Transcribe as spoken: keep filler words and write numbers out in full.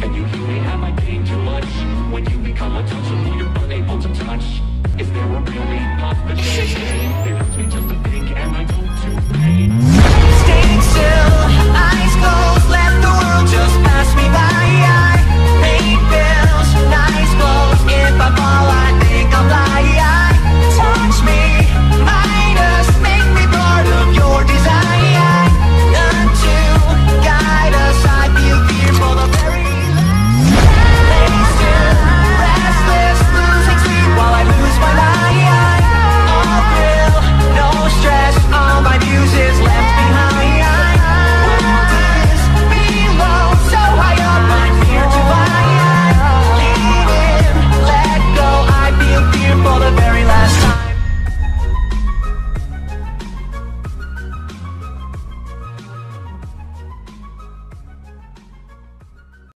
Can you really have my pain too much? When you become untouchable, you're unable to touch. Is there a really possibility? It hurts me just to think and I go to pain. Staying still